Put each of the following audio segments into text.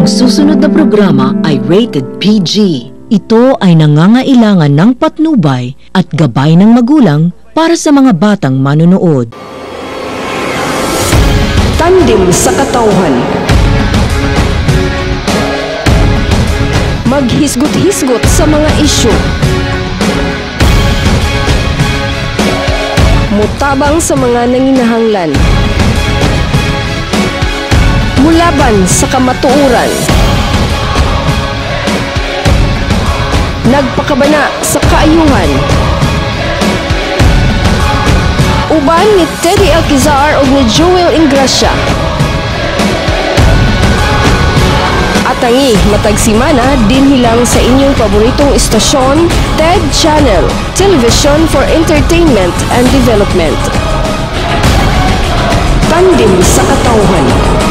Ang susunod na programa ay rated PG. Ito ay nangangailangan ng patnubay at gabay ng magulang para sa mga batang manonood. Tandim sa katawhan. Maghisgot-hisgot sa mga isyu. Mutabang sa mga nanginahanglan. Mulaban sa kamatuuran. Nagpakabana sa kaayuhan. Uban ni Teddy Alquizar o ni Joel Ingracia. At tangi matag simana dinhilang sa inyong paboritong istasyon, TED Channel, Television for Entertainment and Development. Tandim sa katawhan.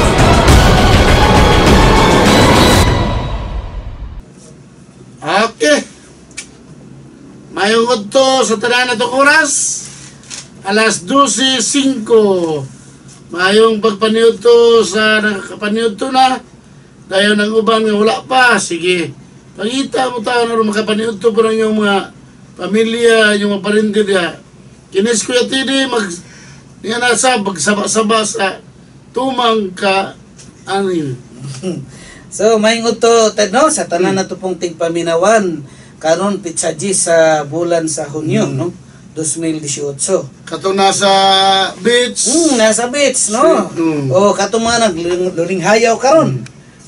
Okay. Mayong udto sa tanan natong oras. Alas 12:05. Mayong pagpaniud to sa nakapaniud to na. Dayon ang uban nga wala pa. Sige. Pangita mo tayo na makapaniud to po ng yung mga pamilya, yung mga parente diya. Kinis ko yatidi mag nga nasa pagsaba-saba sa tumang ka ano yun. So, maingod to, Ted, no? Sa tanan na to pong tigpaminawan, karon pitsa G sa bulan sa Hunyo, no? 2018. Katong nasa beach. Nasa beach, no? O, katong mga naglulinghayaw karon.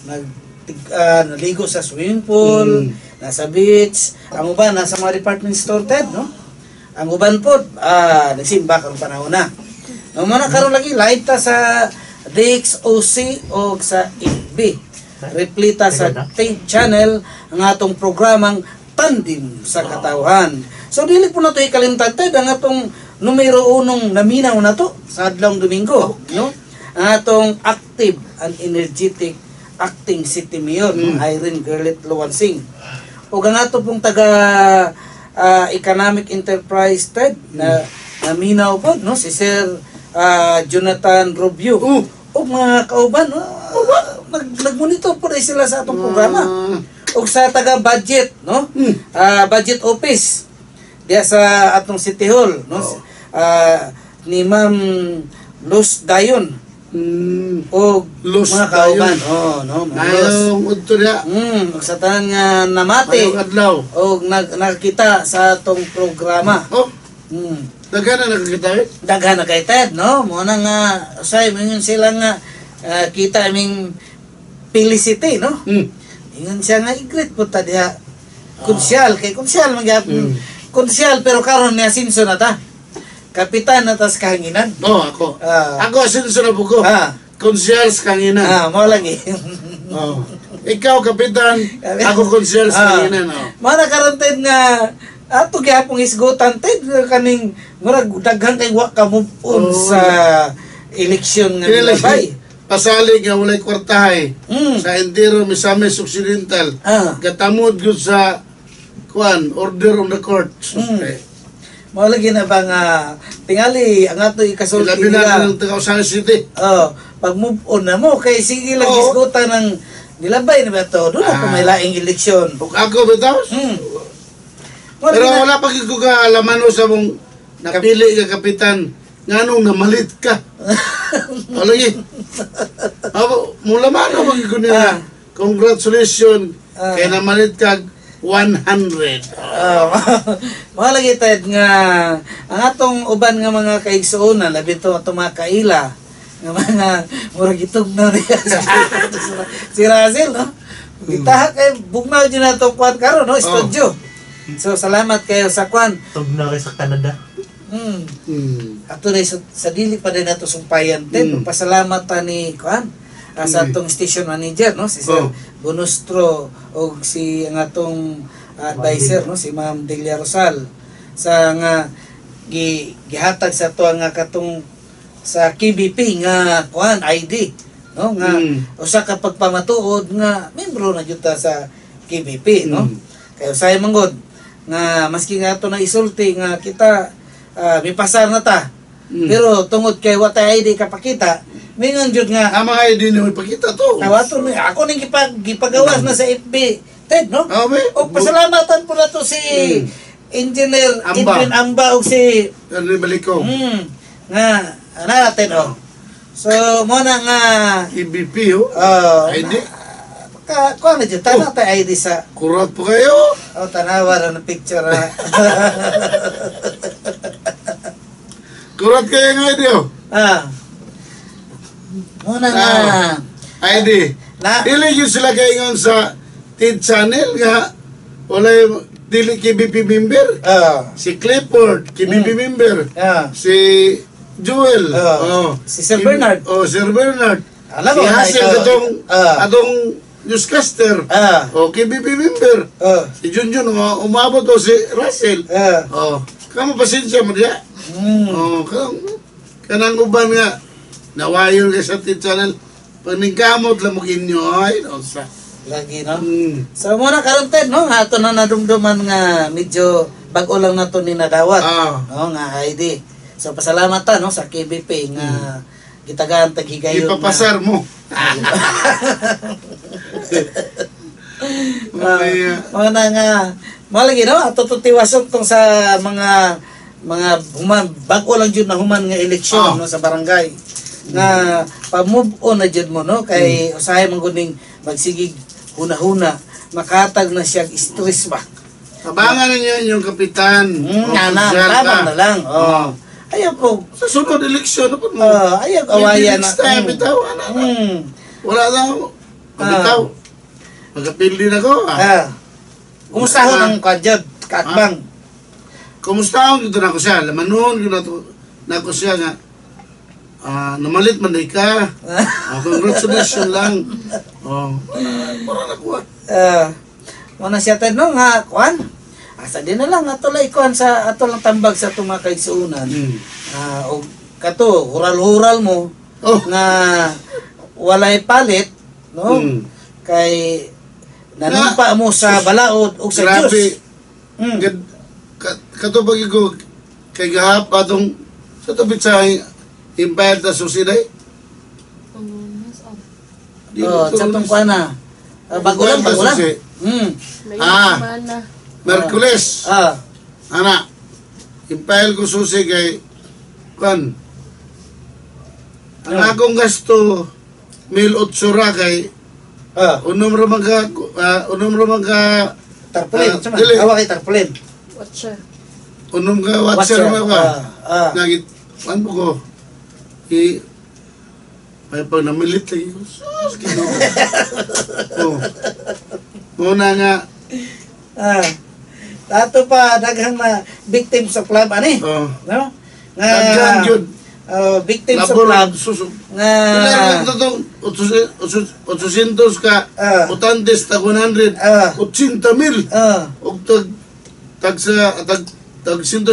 Naligo sa swimming pool, nasa beach. Ang uban, nasa mga department store, Ted, no? Ang uban po, nagsimba karong panahon na. No, mana karon lagi, live ta sa DXOC o sa FB. Replita sa TED Channel ang atong programang Tandim sa Katawhan. So dili po na ito ikalimtad, Ted, ang atong numero 1 naminaw na to sa adlong Domingo, no? Ang atong active and energetic acting city mayor, Irene Garlet Luwansing. O ang ato pong taga economic enterprise, Ted, na naminaw po, no? Si Sir Jonathan Rubio. O mga kauban, nag-monitor po rin sila sa atong programa. O sa taga-budget, no? Budget office. Diya sa atong City Hall, no? Ni Ma'am Luz Dayon. O Luz mga kauban. Dayon. Oh, no? Mayong udto niya. O sa tanan nga namati. Mayong adlaw. O nakakita sa atong programa. Oh, daghan na nakakita eh. Daghan na kay Ted, no? Muna nga, usay, mingon sila nga, kita aming felicity, no? Ingon siya nga, i-greet po ta diha. Konsyal, kay konsyal, konsyal, pero karon niya sinso na ta. Kapitan na tas kahanginan. Ako. Ako asinso na po ko. Konsyal sa kanginan. Mo lang eh. Ikaw, kapitan, ako konsyal sa kanginan. Mana karon Ted nga, ato gyapong isgutan, Ted, kaning murag daghan kay wa ka move on sa eleksyon nga nilabay. Pasalig nga walay kwartahay sa entero Misamis Occidental. Gatamod gyud sa order of the court. Mao lagi na ba nga tingali ang ato ikasulti labi na ng Tagausan City. Pag move on na mo kay sige lang isgutan ng nilabay na ba to. Doon ako may laing eleksyon. Ug ako bitaw? Pero wala pa ko kaalaman sa mong napili ka kapitan nganong namalit ka. Wala yun. Mula man ako magiging nila. Congratulations. Kaya namalit ka 100. Mga lagi Ted nga ang atong uban nga mga kaigsuonan labi to atong mga kaila nga mga murag itog na niya si Razel, no? Itaha kay bugnaw dyan na itong kwan karon, no? Studio. So salamat kayo sa kwan. Tug na kayo sa Canada. Ato na sa dili pa din nato sumpayan din. Pasalamat ta ni kwan sa atong station manager, no? Si Sir Bonustro o si ang atong advisor, no? Si Ma'am Delia Rosal sa nga gihatag sa to nga katong sa KBP nga kwan ID, no? Nga usa ka pagpamatuod nga membro na jud ta sa KBP, no? Kaya usay manggod nga maski nga ato na isulti nga kita may pasar na ta. Pero tungod kay wa tay ID kapakita, Mingon jud nga Ang mga ID niyo ipakita to. nawato ni ako ning gipagawas na sa FB. Ted, no? Ame. O pasalamatan po na to si Engineer Amba. Edwin Amba o si Ano balik ko? nga natin oh. So mo na nga EBP oh. ID. Kuha na dyan, tanaw tayo ID sa Kurat po kayo. tanawa na ng picture ha. Kurat kayo ng ID oh. Muna nga ID. na Dili yun sila kayo sa TED channel nga. Wala yung dili KBP member. Si Clifford, KBP member. Si Joel. Si Sir Bernard. Sir Bernard. Alam Si mo na Hassel ito. atong newscaster. KBP member. Si Junjun umabot o si Russell. Kamu pasensya mo diya. Kanang uban nga nawayon ka sa TED channel. Pag ningkamot lang mo kinyo ay sa lagi no. So muna karon Ted no, ato na nadumduman nga medyo bag-o lang nato ni nadawat. No nga ID. So pasalamat ta no sa KBP nga gitagaan taghigayon. Ipapasar mo. Mga nga malagi no ato tiwasok tong sa mga human bag-o lang jud na human nga eleksyon no sa barangay. Nga pa-move on na jud mo no kay usahay man guning magsigig huna-huna makatag na siya stress ba. Abangan ninyo yung kapitan. Laban na lang. Ayaw po. Sa sunod eleksyon na po mo. Ayaw awayan na. Next time, bitaw. Wala na ako. Bitaw. Magkapildi na ko. Kumusta ho ng kadyod, kaatbang? Kumusta ho dito na ko siya. Lamanon, na ko siya nga. Namalit man ka. Congratulations lang. Para na kuha. Muna siya tayo no nga, kuhan. Asa din na lang, ato lang ikuhan sa, ato lang tambag sa itong mga kaigsuunan. O kato, hural-hural mo, nga walay palit, no? Kay nanumpa mo sa balaod o sa Diyos. Grabe. Kato pag ko, kay gahap atong, sa tabit sa Empire ta Susiday? Sa itong kuhan na. Bago lang. Merkules. Ana. Impile ko susi kay kan. Ang akong gasto 1,800 ra kay unom ra man ka tarpaulin. Awa kay tarpaulin. Watcher. Unom ka watcher ra ka. Nagit ano ko. May pag namilit lagi ko. Sus, Ginoo. Muna nga. Dato pa daghang na victim sa club ani. No? Daghan yun. Victim sa club. Nga Ilan 800 ka. Utantes tag 100. 80,000. Og tag 150.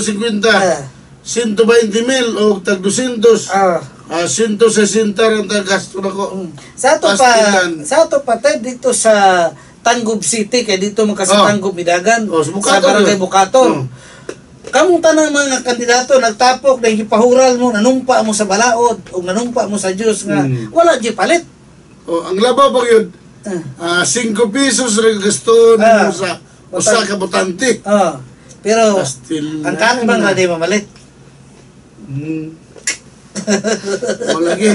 120,000 o tag 200. 160 rin ang gasto na ko. Sa ato pa tayo dito sa Tangub City, kaya dito mo kasi Tangub Midagan, sa Barangay Bukato. Kamong tanang mga kandidato, nagtapok, dahil ipahural mo, nanumpa mo sa balaod, o nanumpa mo sa Diyos nga, wala di palit. Ang labaw pa yun, 5 pesos rin gasto mo sa usa ka botante. Pero, ang katbang na di mamalit. Malagi.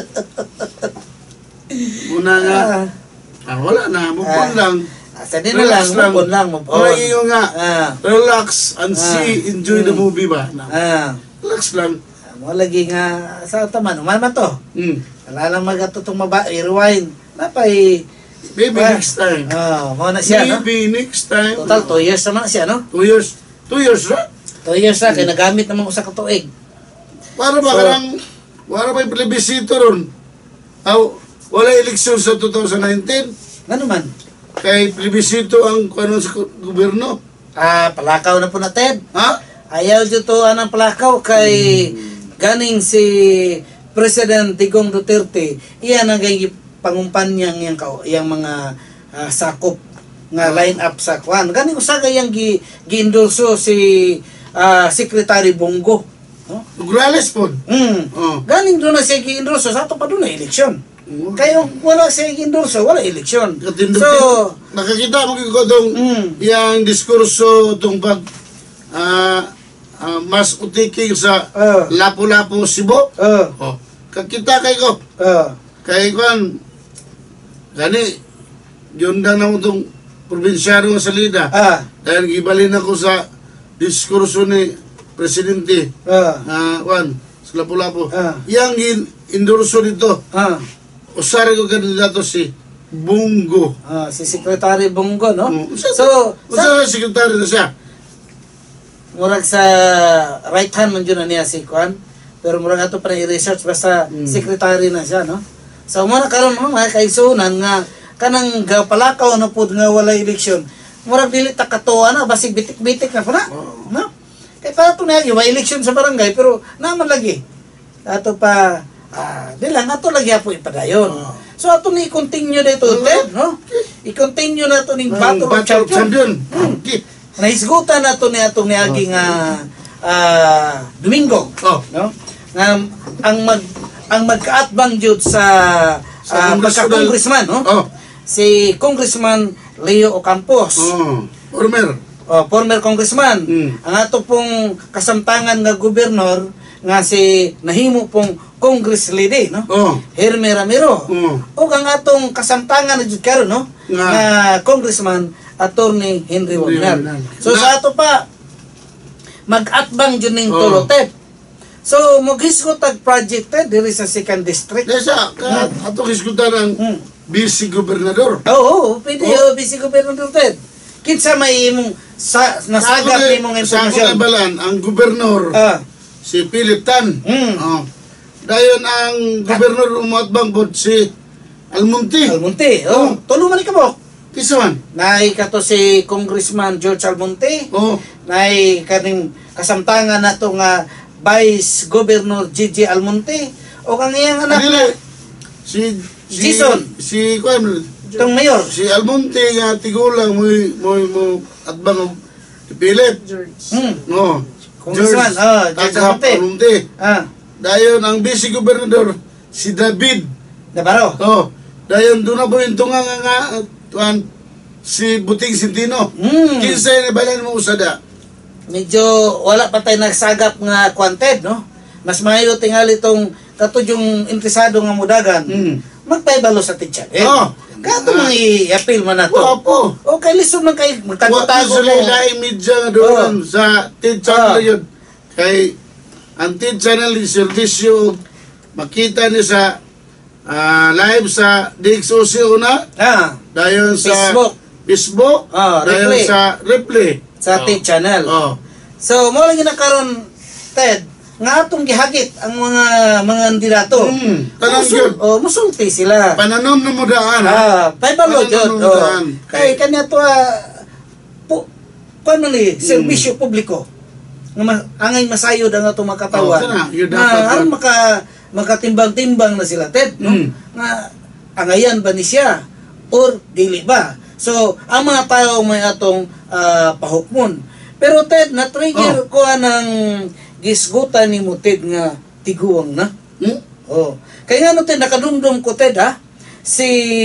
Muna nga. Wala na. Mupon lang. Sa din na lang. Mupon lang. Malagi yung nga. Relax and see. Enjoy the movie ba? Relax lang. Malagi nga. Sa taman. Uman to. Wala lang magatutong i-rewind. Napay. Maybe next time. Muna siya, no? Maybe next time. Total 2 years naman siya, no? 2 years. 2 years, right? 2 years na. Kaya nagamit naman ko sa katuig. Para ba karang wala pa yung plebisito ron? Wala eleksyon sa 2019? Ano man? Kay plebisito ang kanon sa gobyerno? Palakaw na po na Ted. Ha? Ayaw dito ang palakaw kay ganing si President Digong Duterte. Iyan ang pangumpan niyang mga sakop nga line up sa kwan. Ganing usaga yang gi-endorso si Secretary Bongo. no? Grales po. Oh. Galing doon na siya gi-endorso, sa ato pa doon na eleksyon. Kaya wala siya gi-endorso, wala eleksyon. So, nakakita mo ko itong yung diskurso itong pag mas utiking sa Lapu-Lapu, Cebu. Oh. Kakita kay ko. Kay ko, gani, yun na naman itong probinsyano nga salida. Dahil gibalin ako sa diskurso ni Presidente Juan sa Lapu-Lapu. Yang endorso dito, usari ko kandidato si Bongo. Si Secretary Bongo, no? So, sa sekretary na siya. Murag sa right hand man dyan na niya si Juan. Pero murag ato pa na i-research basta secretary na siya, no? So, muna karon mga kaisunan nga kanang palakaw na po nga wala eleksyon. Murag dili ta katuwa na, basig bitik-bitik na po na. No? Kaya para ito na yung eleksyon sa barangay, pero naman lagi. Ato pa, di lang, ato lagi po ipadayon. So, ato ni i-continue dito, no? I-continue na ito ng Battle of Champion. Nahisgutan na ito ni atong niaging Domingo. No? Ang magkaatbang jud sa pagka-congressman, no? Si Congressman Leo Ocampos. Former congressman. Ang ato pong kasamtangan nga gobernador nga si nahimo pong Congress lady, no? Herme Ramiro. O ang atong kasamtangan na jud karon, no? Nga Congressman Attorney Henry Wagner. So sa ato pa mag-atbang jud ning tulotet. So maghisgot tag project diri sa second district. Desa ato hisgutan ang vice gobernador. Pwede vice gobernador ted. Kinsa may imong nasagap nimong Sa impormasyon. ako balan ang gobernador si Philip Tan. Dayon ang gobernador umatbang pod si Almonte. Tulo man ikabok. Kisa man? Nay kato si Congressman George Almonte. Nay kaning kasamtangan nato nga Vice Governor Gigi Almonte. O kang iyang anak na Jason. Si Tong mayor. Si Almonte nga tigulang mo atbang og Philip. Congressman, George Almonte. Dayon ang vice gobernador si David Navarro. Dayon doon na po yung tunga nga si Buting Sintino. Kinsa ni balan mo usada? Medyo wala pa tayo nagsagap nga kwanted, no? Mas mayo tingali itong katudyung interesado nga mudagan. Magpaibalo sa teacher. Kato mang i-appeal man na to. Okay, listen man kayo. Magtago-tago mo. Sa lain media nga doon sa TED channel yun. Kay ang TED channel yung servisyo makita niyo sa live sa DXOC una. Dayon sa Facebook. Dayon sa replay. Sa TED channel. So, mo lang ginakaroon, Ted, nga atong gihagit ang mga kandidato. Musulti sila. Pananom na mudaan. Paibalo yun. Kaya kanya to, paano ni, servisyo publiko. Angay masayod ang atong makatawan. Aron makatimbang-timbang na sila, Ted. Nga, angayan ba ni siya? Or dili ba? So, ang mga tao may atong pahukmon. Pero Ted, na-trigger ko ng gisgutan ni mo, Ted, nga tiguang na. Kaya nga no, Ted, nakadumdum ko, Ted, si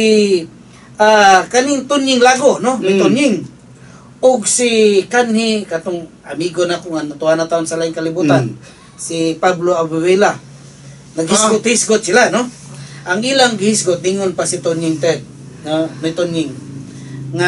kaning Tunying Lago, no? May Tunying. O si kanhi, katong amigo na kung natuwa na taon sa laing kalibutan, si Pablo Abuela. Naghisgot-hisgot sila, no? Ang ilang gihisgot, dingon pa si Tunying, Ted. May Tunying. Nga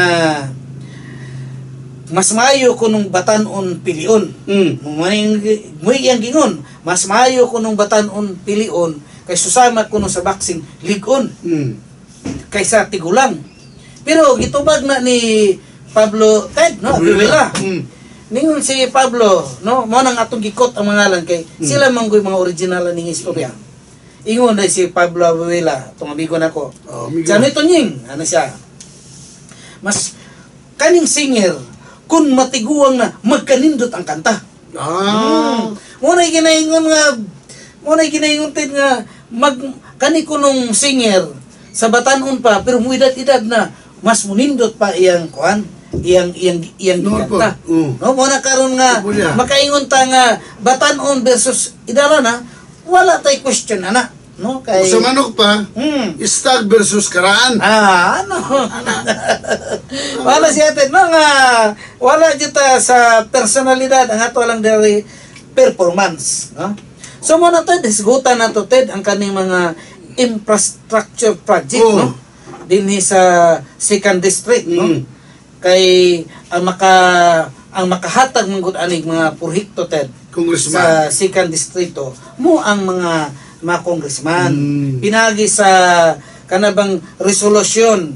mas maayo ko nung batanon pilion. Muy yang gingon, mas maayo ko nung batanon pilion kay susama ko nung sa boxing ligon. Kaysa tigulang. Pero gitubag na ni Pablo Ted, no? Abuela. Ningon si Pablo, no? Mo nang atong gikot ang mangalan kay sila manggoy mga original ning istorya. Ingon na si Pablo Abuela, tong amigo nako. Jani Tunying, ano siya? Mas kaning singer kun matiguang na magkanindot ang kanta. Muna ginaingon Ted nga kani kunong singer sa batanon pa pero muidad-idad na mas munindot pa iyang kuan iyang No, giganta. po. No, mo na karon nga Opo niya. makaingon ta nga Batan-on versus Idarana, wala tay question ana, no? Kay Sa manok pa, stag versus karaan. ano? Wala siya ted nga wala jud sa personalidad ang ato lang diri performance, no? So mo na ted hisgutan nato ted ang kaning mga infrastructure project, Oh. no? Dinhi sa second district, no? Kay ang makahatag man gud aning mga proyekto ted Congressman. sa second distrito mo ang mga congressman pinagi sa kanabang resolution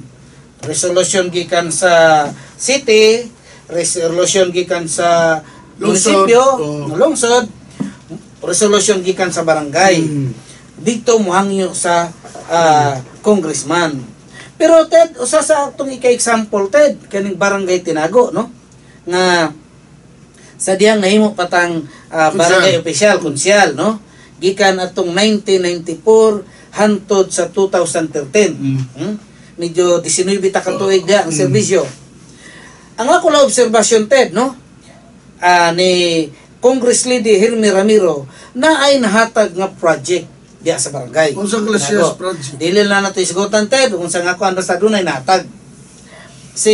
gikan sa city, resolution gikan sa Lungsod. munisipyo, Oh. lungsod, resolution gikan sa barangay. Dito mohangyo sa congressman. Pero Ted, usa sa atong ika-example Ted, kaning barangay Tinago, no? Nga sa diyang nahimo patang barangay official, konsyal, no? Gikan atong 1994 hantod sa 2013. Medyo 19 ta ka tuig dia ang serbisyo. Ang ako la obserbasyon Ted, no? Ni Congress Lady Hermi Ramiro na ay nahatag nga project diya sa barangay. Unsang klasiyas project? Dili na nato isgutan Ted, unsang ako ang basta dunay nahatag. Si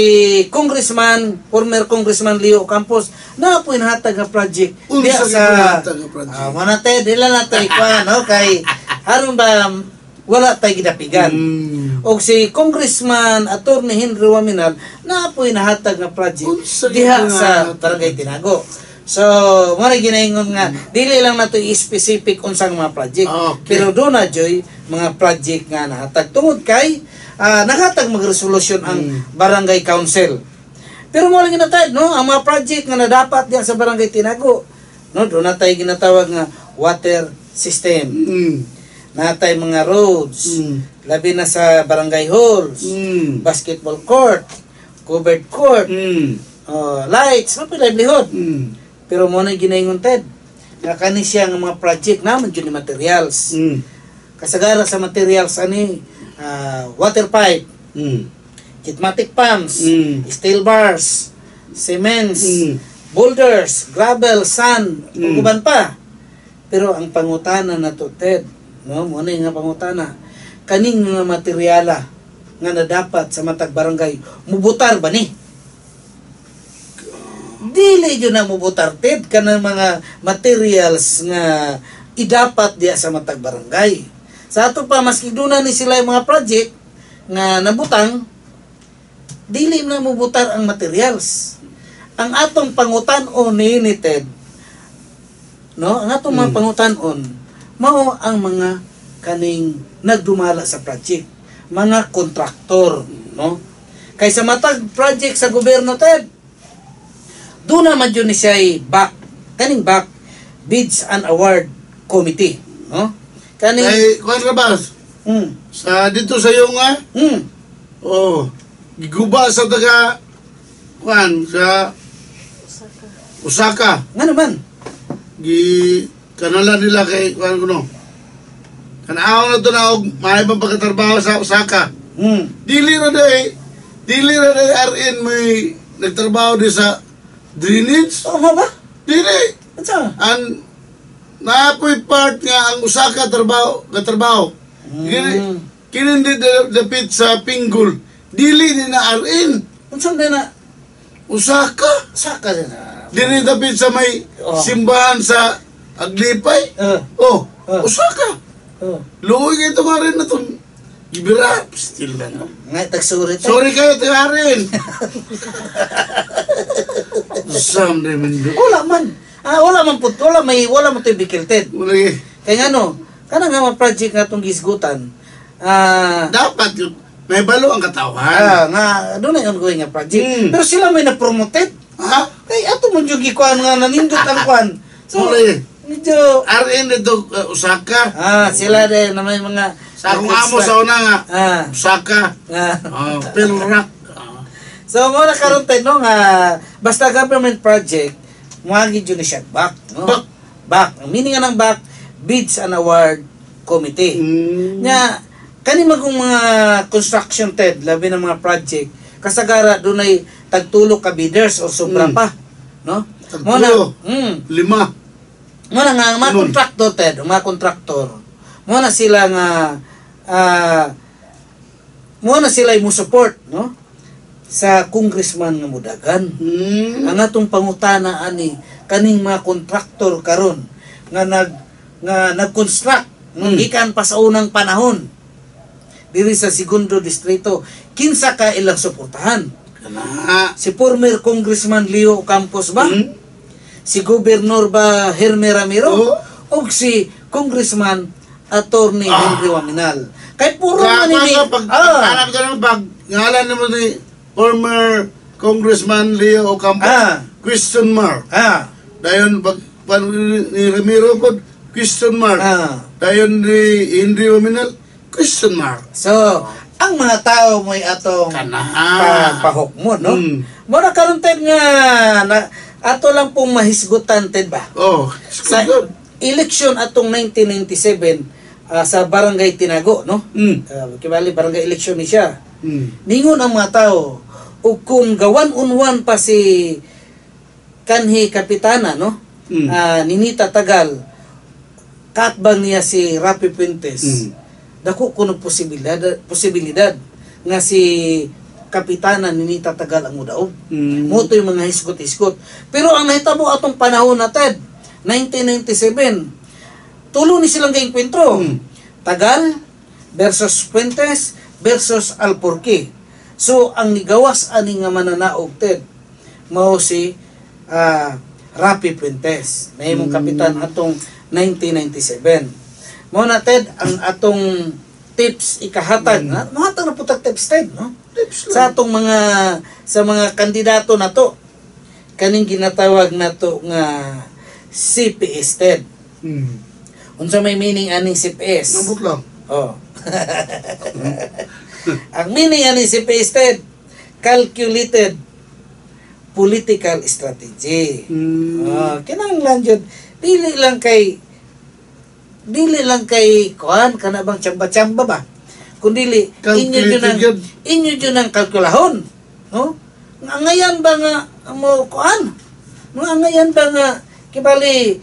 former Congressman Leo Campos na po nahatag nga project diya Unsang sa nahatag nga project? mana Ted, dili na nato ikuan, no? Kay aron ba wala tay gidapigan. Og si Congressman Attorney Henry Waminal na po nahatag nga project Unsa diha gyud sa nga barangay Tinago. So, mo na ginaingon nga dili lang nato i-specific unsang mga project. Okay. Pero do na joy mga project nga nahatag tungod kay naghatag magresolusyon ang barangay council. Pero mo lang ginatawag, no, ang mga project nga nadapat diha sa barangay Tinago, no, do na tay ginatawag nga water system. Natay mga roads, labi na sa barangay halls, basketball court, covered court, lights, no, livelihood. Pero mo na ginaingon Ted, nga kani siya nga mga project naman yun ni materials. Kasagara sa materials ani water pipe, kitmatic pumps, steel bars, cements, boulders, gravel, sand, ug uban pa. Pero ang pangutana na to Ted, no, mo na nga pangutana, kaning nga materyala nga nadapat sa matag barangay mubutar ba ni? Dili yun na mubutar Ted kanang mga materials nga idapat diya sa matag barangay. Sa ato pa maski duna ni sila yung mga project nga nabutang, dili na mubutar ang materials. Ang atong pangutan-on ni Ted, no, ang atong mga pangutan-on mao ang mga kaning nagdumala sa project, mga kontraktor, no? Kaysa matag project sa gobyerno Ted, doon naman yun ni siya kaning back bids and award committee, no? Kaning Ay, kuan ka ba? Sa dito sa iyo nga? Oh, giguba sa taga kuan sa Osaka. nga naman. Kanala nila kay kuan kuno. Kanaaw na to na og may pagkatrabaho sa Osaka. Dili ra day RN may nagtrabaho di sa drainage. Oo ba? Dili. Unsa? Ang naapoy part nga ang Osaka katrabaho. Kinindi dapit sa Pinggol. Dili ni na RN. Unsa na Osaka. saka na? Dili dapit sa may Oh. simbahan sa Aglipay. Osaka. Luoy ito nga rin na itong ibira. Still na. Nga tagsuri Ted. Sorry kayo, ito rin. Sam naman do. Wala man. Wala man put, wala man to bikilted. Mulay. Kaya nga kanang nga mga project nga itong gisgutan, Dapat yun. May balo ang katawan. nga doon na ongoing nga project. Pero sila may na-promoted. Ha? Kay ato mo yung gikuan nga nanindot ang kuan. So, Mulay. medyo, RN ito, Osaka. sila din na may mga, Sa akong amo sa una nga. Osaka. Pilrak. So, mo na karon tayo, no, nga, basta government project, muhagi dyan na siya back. No? Back. Back. Ang meaning nga ng back, bids and award committee. Nga, kani magong mga construction Ted, labi ng mga project, kasagara dunay tagtulo ka bidders o sobra pa, no? Mo na, Tagtulo. 5. mo na nga ang mga Ganun. kontraktor Ted, ang mga kontraktor. Mo na sila nga mo na sila mo support, no? Sa congressman nga mudagan. Ang atong pangutana ani kaning mga kontraktor karon nga nag-construct nung gikan pa sa unang panahon diri sa segundo distrito, kinsa ka ilang suportahan? Kana. Si former Congressman Leo Campos ba? Si Gobernador ba Herme Ramiro? O si Congressman Attorney Henry Waminal? Kay puro man ini. Pag ka ng bag, ngalan naman ni former Congressman Leo Ocampo, question mark. Dayon ni Ramiro po, question mark. Dayon ni Henry Waminal, question mark. So, ang mga tao mo'y atong pahukmo, no? Muna karon Ted nga ato lang pong mahisgutan Ted ba? Sa election atong 1997 sa Barangay Tinago, no? Kibali barangay election ni siya. Ningon ang mga tao ug kung gawan-unwan pa si kanhi kapitana, no? Ninita Tagal, katbang niya si Rapi Puentes. Dako kuno posibilidad nga si kapitana Ninita Tagal ang mudaog. Mo to yung mga hisgot-hisgot. Pero ang nahitabo atong panahon na Ted, 1997, tulo ni silang gaingkwentro. Tagal versus Puentes versus Alporque. So ang nigawas ani nga mananaog Ted, mao si Rapi Puentes. Nahimong kapitan atong 1997. Mo na Ted ang atong tips ikahatag na mahatag na putag tips Ted, no? Sa atong mga kandidato na to kaning ginatawag na to nga CPS Ted. Unsa may meaning aning CPS? Nabot lang. Ang meaning aning CPS Ted, calculated political strategy. Kinahanglan jud dili lang kay kuan kana bang tsamba-tsamba ba, kundi inyo jud ang kalkulahon, no? Ngayon ba nga mo kuan, ngayon ba nga kibali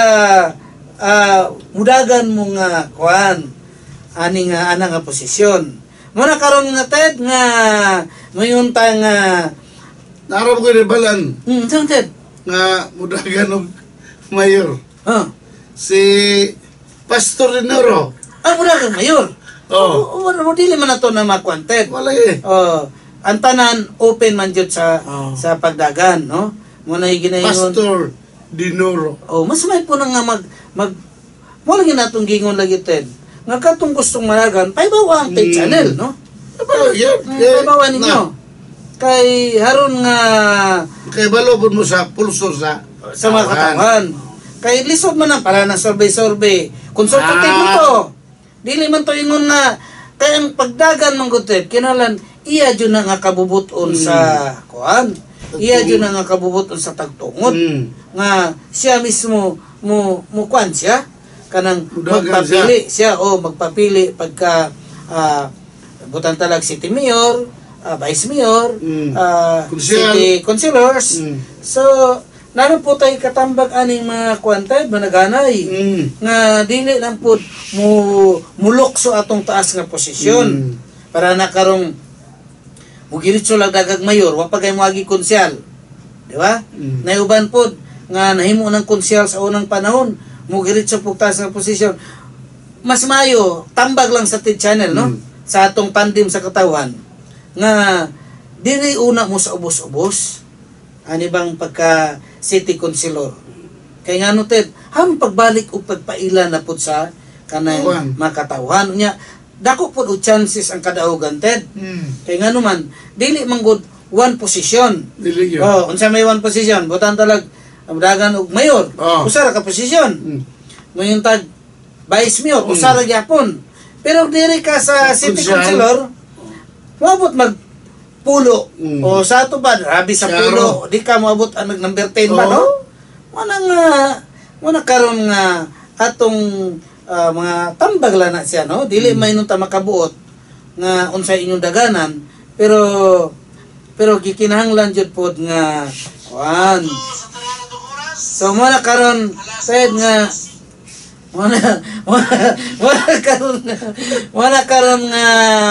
mudagan mo nga kuan ani nga ana nga posisyon mo na karon nga Ted nga mayon ta nga narap ko ni balan Ted nga mudagan og mayor si Pastor Dinero. Mura kang mayor. Mo dili man ato na makwanted. Wala eh. Ang tanan open man jud sa pagdagan, no? Mo na ginaingon Pastor Dinero. Mas may po na nga wala ginatong gingon lagi Ted. Nga katong gustong managan, paibawa ang channel, no? Paibawa ninyo. Kay haron nga kay balobon mo sa pulso sa mga katawan. Kay lisod man ang para na survey. Consultative mo to. Dili man to ingon nga kay ang pagdagan man gud kinalan iya jud na nga kabubuton sa kuan. Iya jud na nga kabubuton sa tagtungod. Nga siya mismo mo kuan siya kanang magpapili siya magpapili pagka butang talag city mayor, vice mayor, city councilors. So naroon po tayo katambag aning mga kwantay, managanay. Nga dili lang po mulokso atong taas nga posisyon. Para na karong mugiritso lang dagag mayor, wapagay mo agi konsyal. Di ba? Nayuban po nga nahimo ng konsyal sa unang panahon, mugiritso po taas nga posisyon. Mas mayo, tambag lang sa channel, no? Sa atong pandim sa katawan. Nga dili una mo sa ubos-ubos. Ani bang pagka city councilor kay ngano Ted ham pagbalik og pagpaila na pud sa kanang makatawhan nya dako pud og chances ang kadaugan Ted. Kay ngano man dili man gud one position unsa may one position butang talag dagan og mayor usa ra ka posisyon ngayon tag vice mayor usa ra gyapon pero diri ka sa city councilor moabot mag pulo. O sa ato ba, rabi sa pulo, di ka maabot ang number 10 ba, no? Muna karon nga atong mga tambag lang na siya, no? Dili may nung ta makabuot nga unsay inyong daganan, pero pero gikinahanglan jud pod nga kuan. So mo na karon Ted nga wala karon nga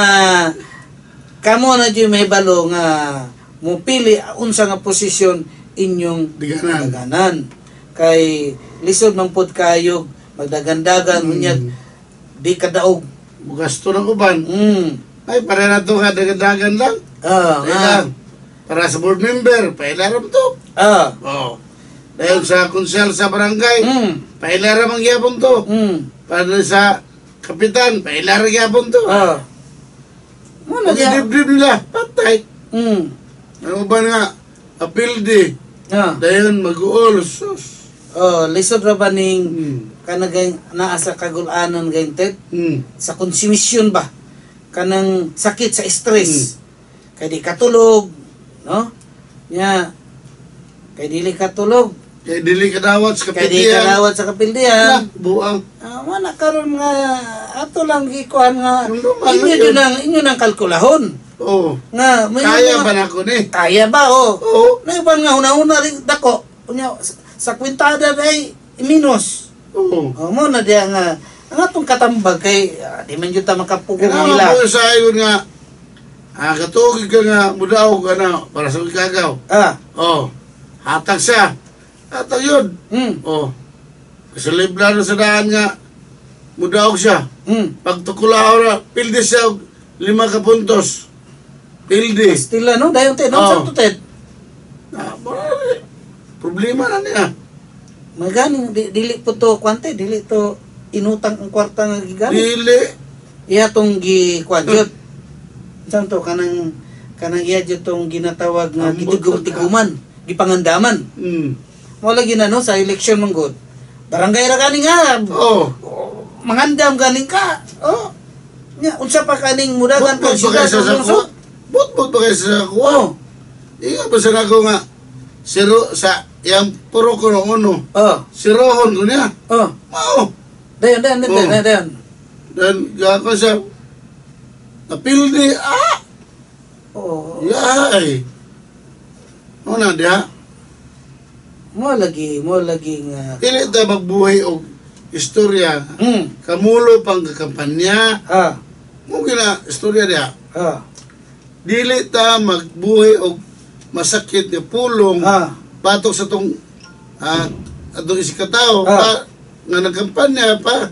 kamo na jud may balo nga mupili unsa nga posisyon inyong daganan. Kay lisod man pod kayo magdagandagan unyag di kadaog Gasto ng uban. Ay, para na ito kadagdagan lang. Nga. Para sa board member, pailaram to. Dahil sa konsel sa barangay, pailaram ang gyapon to. Para sa kapitan, pailaram gyapon to. Pag idibdib nila, patay. Ang uban nga, appeal di. Dahil mag-uol, sus. Lisod ra ba ning kanagay naa sa kagulanon gayon Ted? Sa konsumisyon ba? Kanang sakit sa stress. Kay di katulog, no? Nya kay dili katulog. Kay dili kadawat sa Kay di kapildihan. kadawat sa kapildihan. Buang. Wala karon nga ato lang gikuan nga Normal inyo nang kalkulahon. Nga Kaya ba na ko ni? Kaya ba na ibang nga una-una rin dako. Unya sa kwintada ay minus. Mo na diya nga ang atong katambag kay di man jud ta makapugong nila. Kailangan po sa ayon nga katugig ka nga mudaw ka na para sa ikagaw. Hatag siya. Hatag yun. Kasi liblano sa daan nga mudaw siya. Pagtukulaw na, pildi siya 5 ka puntos. Pildi. Stila no? Dayon Ted. Ano sa Ted? Problema na niya. Maganing dili po to kwante, dili to inutang ang kwarta nga gigamit. Dili. Iya tong gi kwanjot. Saan to kanang iya jud tong ginatawag nga gitigum-tiguman, gipangandaman. Mo lagi na no sa election man gud. Barangay ra ganing nga. Mangandam ganing ka. Nya unsa pa kaning mudagan pag syudad sa sako. Bot pa kayo sa sako. Iya pa sa nako nga siro sa yang puro ko no uno. Sirohon ko niya. Mao. Dayon. Dan gako sa napildi Yay. Ano dia? Mo lagi nga. Dili ta magbuhay og istorya. Kamulo pang kampanya. Mo gina istorya dia. Dili ta magbuhay og masakit nga pulong batok sa tong atong isikataw nga nagkampanya pa.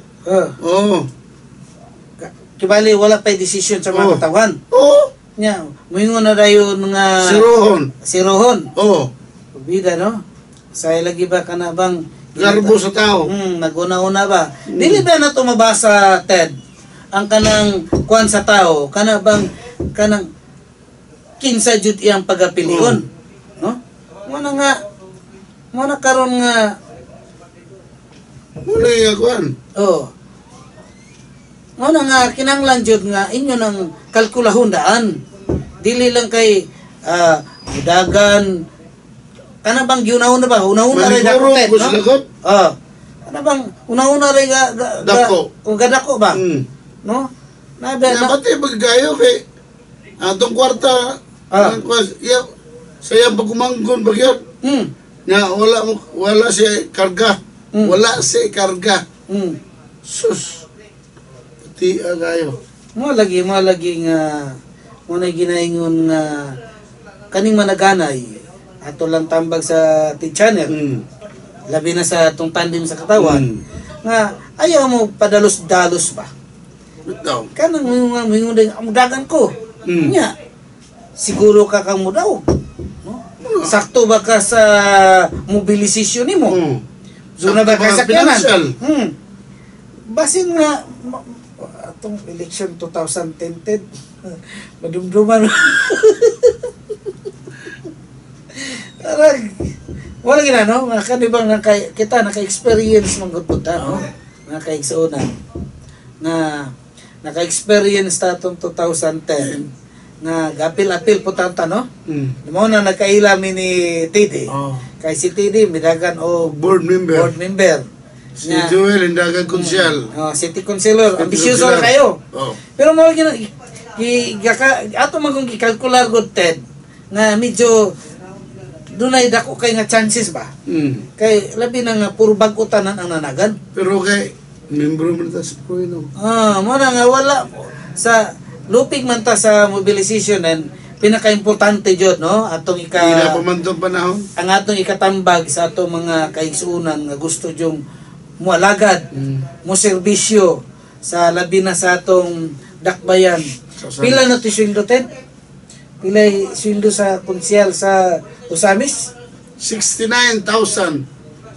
Kibali wala pa decision sa mga katawan. Nya, moingon na dayon nga sirohon. Bida no. Say lagi ba kana bang garbo sa tao. Naguna-una ba? Dili ba na to mabasa Ted? Ang kanang kuan sa tao, kana bang kanang kinsa jud iyang pagapilion. No? Mo na karon nga muli nga kuan. Mo na nga kinanglan jud nga inyo nang kalkulahon daan. Dili lang kay mudagan kana bang giunahon na ba? Una-una ray dako Ted, no? Kana bang una-una ray dako. Kung gadako ba? No? Nabe na pati paggayo kay atong kwarta saya pagumanggon bagyod. Nga wala si karga. Wala si karga. Sus. Pati agayo. Mo lagi nga mo na ginaingon nga kaning managanay ato lang tambag sa T-channel. Labi na sa tong tandem sa katawan. Nga ayaw mo padalos-dalos ba? Kanang mingon ding amudagan ko. Nya siguro ka kang mudaw. No? Sakto ba ka sa mobilisasyon nimo? Zona ba ka sa kyanan? Basin nga atong election 2010 madumduman. Wala gina no, kanibang kita naka-experience man gud punta no. Naka-igsuonan. Na naka-experience ta tong 2010 nga gapil-apil po tanta no. Mo na nagkaila mi ni Tidi. Kay si Tidi midagan o board member. Si Joel Indagan Konsyal. City Councilor. Ambisyoso na kayo. Pero mo ato man kung gikalkular gud Ted nga medyo dunay dako kay nga chances ba. Kay labi na nga puro bag-utanan ang nanagan. Pero kay membro man ta sa Puino. Mo na nga wala sa lupig man ta sa mobilization and pinaka-importante jud no atong Ila pa man tong panahon. ang atong ikatambag sa atong mga kaigsuonan nga gusto jung mualagad, mo serbisyo sa labi na sa atong dakbayan. Pila na ti sweldo Ted? Pila sweldo sa konsyal sa Usamis? 69,000.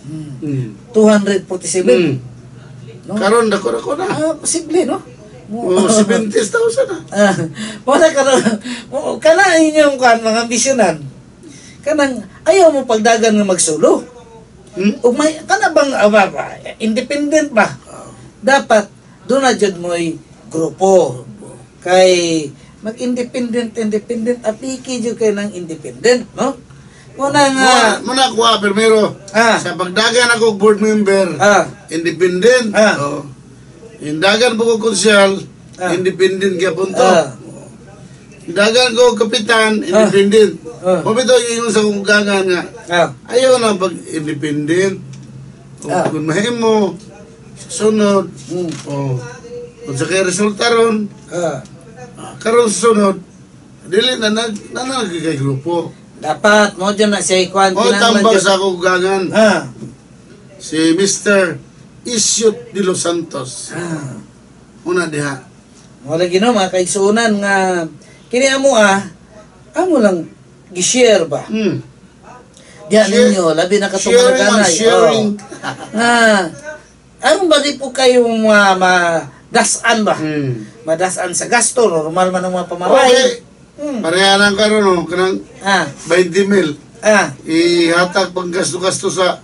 247. No? Karon dako na. Posible no? Oh, 70,000 na. Wala karon kana inyong kan mga ambisyonan. Kanang ayaw mo pagdagan nga magsulo. Ug may kana bang independent ba? Dapat doon na jud mo'y grupo. Kay mag-independent apiki jud kay nang independent, no? Muna nga muna kuha primero. Sa pagdagan ako board member, independent. Indagan po ko konsyal, independent kaya punto. Indagan ko kapitan, independent. Pabito yung sa kunggangan nga. Ayaw na pag-independent. Kung mahimo, sunod. Kung sa kaya resulta ron, karon sunod, dili na nagkikay grupo. Dapat mo dyan na siya ikuan. O tambang sa kunggangan. Si Mr. Isyot de los Santos. Una diha. Wala gino mga kaigsuunan nga kini amo amo lang gi-share ba. Diyan ninyo labi na katungganay. Sharing. Nga aron ba di po kayo madasan ba? Madasan sa gasto, normal man ang mga pamaray. Okay. Pareha lang karon no kanang 20,000. Ihatag pang gasto-gasto sa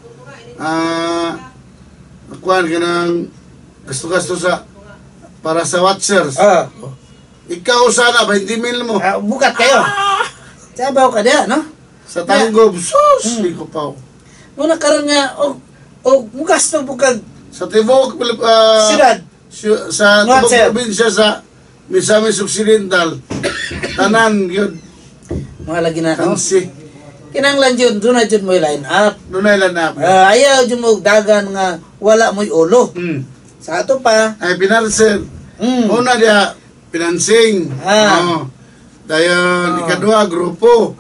kuan kanang gasto-gasto sa para sa watchers. Ikaw sana 20,000 mo. Bukat kayo. Sabaw ka dia, no? Sa Tanggob, sus, ko pa. Muna karon nga gasto bukag sa Tibok siyudad. Sa Tibok probinsya sa Misamis Occidental. Tanan gyud. Mga lagi na no. Kansi. Kinanglan jud doon na jud mo line up. Dunay line up. Ayaw jud mo dagan nga wala mo'y ulo. Sa ato pa ay pinansin. Una dia financing. Dayon ikadua grupo.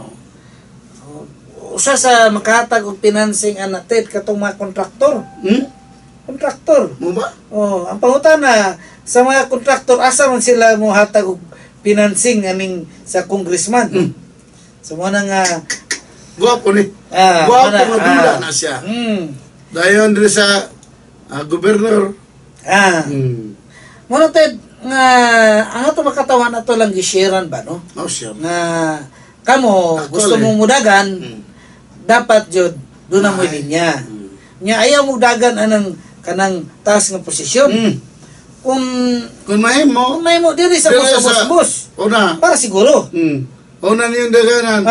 Usa sa makahatag og financing anated katong mga kontraktor. Kontraktor. Mo ba? Ang pangutana sa mga kontraktor asa man sila mo hatag og financing aning sa congressman. So mo na nga guwapo ni. Guwapo madula na siya. Dayon diri sa gobernador. Muna Ted nga ang ato makatawan ato lang gisharean ba no? Siya. Nga kamo gusto mong mudagan dapat jud doon na mo linya. Nya ayaw mo dagan anang kanang taas nga posisyon. Kung mahimo diri sa bus. Una. Para siguro. Una niyong daganan.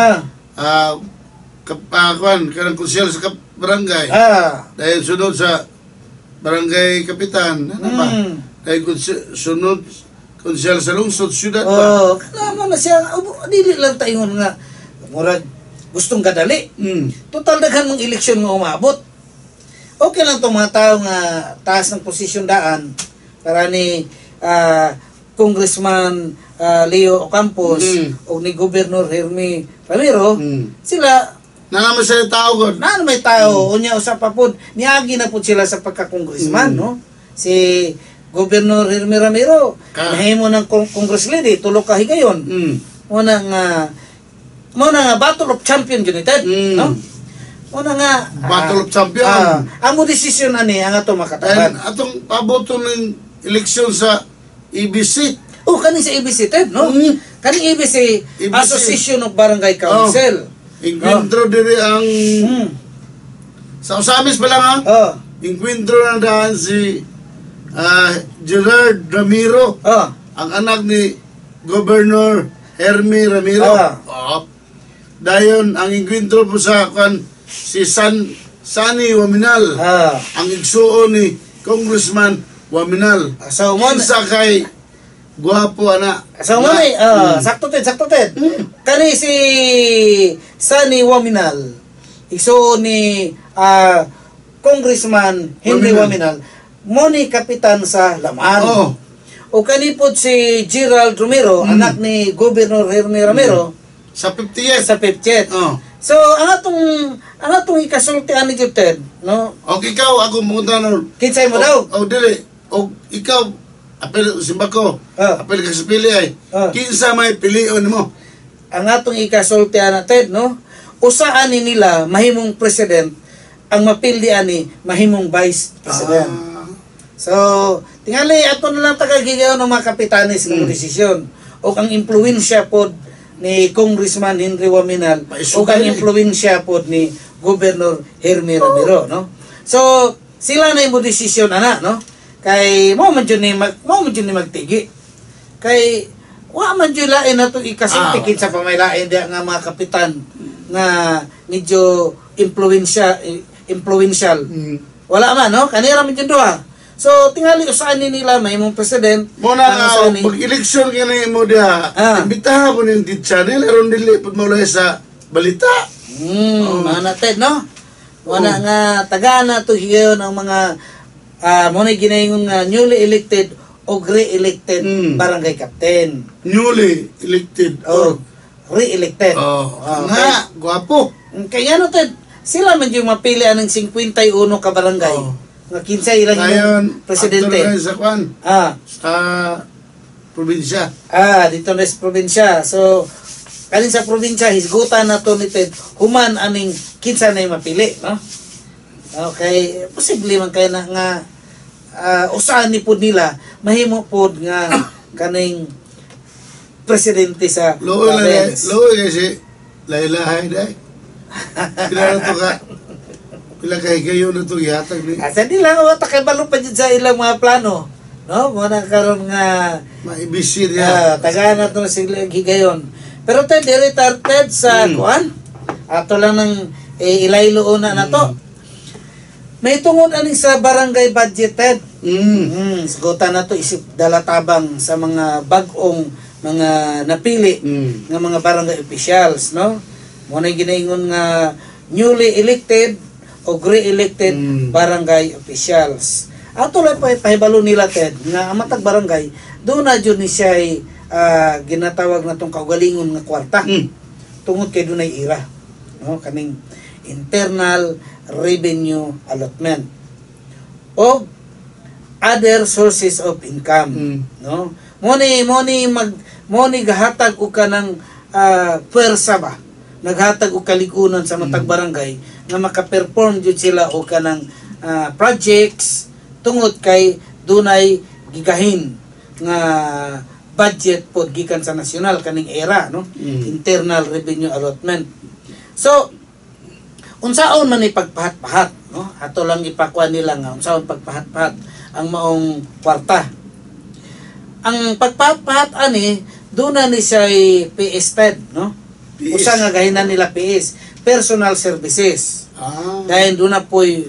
Kuan kanang konsyel sa barangay. Dahil sunod sa barangay kapitan. Ano ba? Dahil sunod konsyel sa lungsod, syudad pa. Kailangan na siya. Dili lang tayo nga. Murag gustong kadali. Total daghan mong eleksyon nga umabot. Okay lang itong mga tao nga taas ng posisyon daan para ni Congressman Leo Ocampos o ni Governor Hermie Ramiro, sila naman sila tao god. May tao unya usa pa pud niagi na pud sila sa pagka-congressman, no? Si Governor Hermie Ramiro nahimo ng Congress lady tulo ka higayon. Muna nga Battle of Champion United, no? Muna nga Battle of Champion. Amo desisyon ani ang ato makataban. Atong paboto ng eleksyon sa EBC. Kani sa EBC Ted, no? Kani EBC, Association of Barangay Council. Encuentro diri ang sa Usamis pa lang Encuentro na daan si Gerard Ramiro. Ang anak ni Governor Hermie Ramiro. Dayon ang encuentro po sa si Sani Waminal. Ang igsuon ni Congressman Waminal. So Kinsa kay Guwapo ana. So mo ni, sakto ted. Kani si Sunny Waminal. Iso ni Congressman Henry Waminal. Mo ni kapitan sa Laman. Oh. O kanipod si Gerald Romero, anak ni Governor Herme Romero, Sa 50 years. sa Pipchet. Oh. So, ang atong ikasultian ni Ted, no? Og ikaw ako munta no. Kinsay mo daw? Og dili. Og ikaw apel simbako. Ah. Apel ka sa pili ay. Ah. Kinsa may pilion mo? Ang atong ikasultian na Ted, no? Usaan ni nila mahimong president, ang mapildi ani mahimong vice president. So, tingali ato na lang tagagigaw ng mga kapitanes ng desisyon. O ang impluwensya pod ni Congressman Henry Waminal o ang impluwensya pod ni Governor Herme Ramiro, no? So, sila na yung desisyon ana, no? Kay mo man jud ni magtigi. Kay wa man jud lain nato ikasulti sa pamaylain dia nga mga kapitan na medyo influential. Wala man, no? Kanira man jud duha. So, tingali usaan ni nila may mong president. Muna nga, mag-eleksyon ka na mo diha. Imbitahan mo yung channel, aron dili pud maulay sa balita. Mana Ted, no? Wala nga, taga na to higayon ang mga muna ginayon nga newly elected o re-elected barangay captain. Newly elected. O re-elected. Nga, guwapo. Kaya no Ted, sila man yung mapili ng 51 ka barangay. Nga 15 ilang yung presidente. Ngayon, sa kwan. Sa probinsya. Dito na sa probinsya. So, kanin sa probinsya, hisgutan na to ni Ted, human aning kinsa na yung mapili, no? Okay, posible man kayo na nga usahan ni po nila, mahimo po nga kaning presidente sa province. Loy kasi, lailahay dahi. Pila na to ka. Pila kay kayo na to yatag ni. Asa nila wata kay balo pa dyan sa ilang mga plano, no? Muna karon nga maibisin niya. taga na to sila higayon. Pero Ted, Ted sa kuan. Ato lang ng ilayloon na to. May tungod aning sa barangay budget, Ted. Sigutan na to isip dalatabang sa mga bagong mga napili nga mga barangay officials, no? Muna ginaingon nga newly elected o re-elected barangay officials. Ato lang pahibalo nila Ted nga ang matag barangay doon na jud ni siya ginatawag na tong kaugalingon nga kwarta. Tungod kay dunay ira, no? Kaning internal revenue allotment o other sources of income, no? Moni gahatag og kanang pwersa ba, naghatag og kalikunan sa matag barangay nga maka-perform jud sila og kanang projects tungod kay dunay gigahin nga budget pod gikan sa nasyonal kaning era, no? Internal revenue allotment. So unsaon man ni pagpahat-pahat, no? Ato lang ipakwa nila nga unsaon pagpahat-pahat ang maong kwarta. Ang pagpahat-pahat ani doon na ni siya PS TED, no? Usa nga gahinan nila PS, personal services. Dahil doon na po'y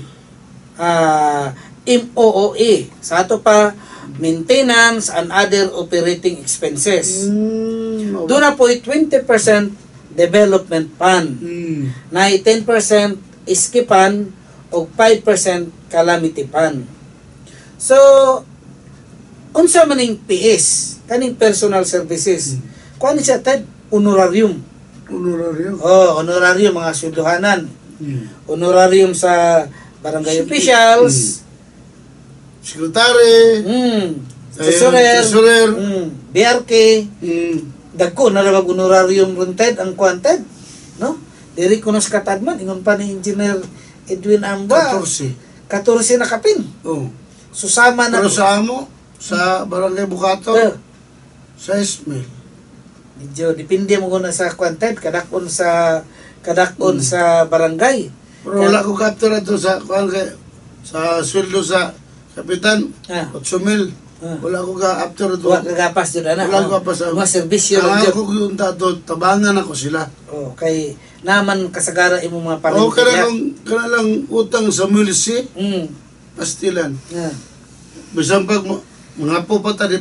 MOOE. Sa ato pa, maintenance and other operating expenses. Doon na po'y 20% development fund. Na 10% iskipan o 5% calamity fund. So, unsa maning PS, kaning personal services. Kuan siya Ted, honorarium. Honorarium mga suduhanan. Honorarium sa barangay officials, sekretary, treasurer, BRK, dagko na ra honorarium ron Ted ang kuan Ted, no? Diri kuno sa katadman ingon pa ni Engineer Edwin Amba. 14 na kapin. Susama na. Pero sa amo sa barangay Bukato, 6,000. Medyo depende mo na sa kwanted kadakon sa barangay. Pero wala ko capture ito sa sa sweldo sa kapitan 8,000. Wala ko ka after ito. Wala kagapas jud ana. Wala ko pa sa mga serbisyo lang jud. Ako yung tato tabangan ako sila. Kay naman kasagara imo mga pamilya. Kana lang utang sa mulsi. Pastilan. Bisan pag mga po pa tadi pa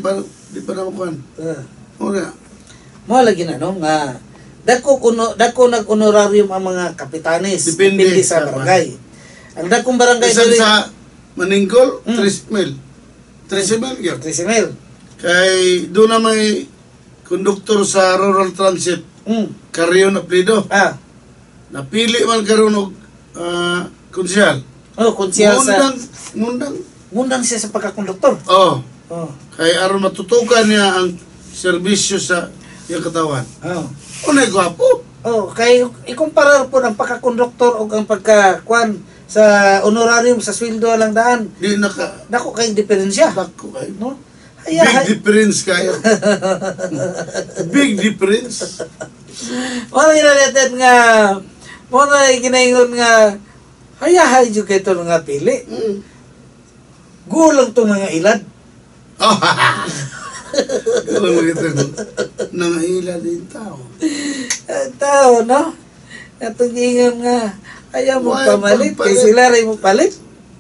Di pa naman kuhan. Ah. Muna. Mo lagi na no nga dako nag-honorarium ang mga kapitanes Depende sa sa barangay. Ang dakong barangay Isan dili sa Maningkol, Mm. 3,000. 3,000 yun. 13,000. Kay doon na may konduktor sa rural transit, Carrion Aplido. Ah, Napili man karon og konsyal. konsyal sa Mundang. mundang siya sa pagkakonduktor. Oh, Oh. kay aron matutukan niya ang serbisyo sa iyang katawan. Oh. Unay gwapo. Oh, kay ikumpara po ang pagkakonduktor o ang pagkakuan sa honorarium sa sweldo lang daan. Di naka Dako kay diferensya, dako kay. no? Big Haya, difference kayo. Big difference. wala natin nga wala ginaingon nga hayahay jud kay to nga pili. Mm. Gulang to mga ilad. Oh, Kala maganda ko. Nangahila din tao. Tao, no? Atong ingon nga ayaw mo Why pamalit kay pagpalit? sila rin mo palit.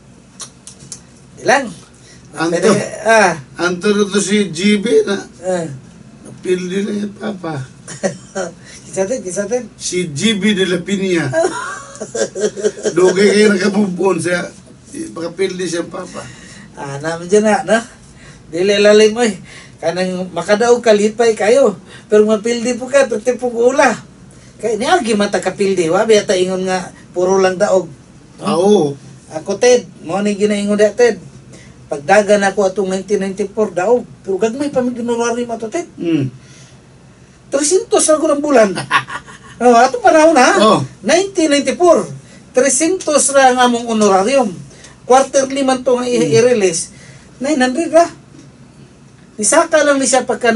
Ilang. Anto, Pero, anto na to si GB na ah. napildi na yung papa. Kisatin. Si GB de la Piña. Dugay kayo nakabubon siya. Pakapildi siya papa. Naman dyan na, no? Dili lalim mo kanang makadaog kalipay kayo. Pero mapildi po ka, pati po ula. Kaya niagi mata kapildi, wabi ata ingon nga, puro lang daog. Oo. Ako, Ted, mo ni ginaingon da, Ted. Pagdagan ako atong 1994 daog. Pero gagmay pa may ginulari mo ato, Ted. 300 lang ko ng bulan. Atong panahon ha? Oh. 1994. 300 ra ang among honorarium. Quarterly man to nga i-release. 900 ra. Nisaka lang ni siya pagka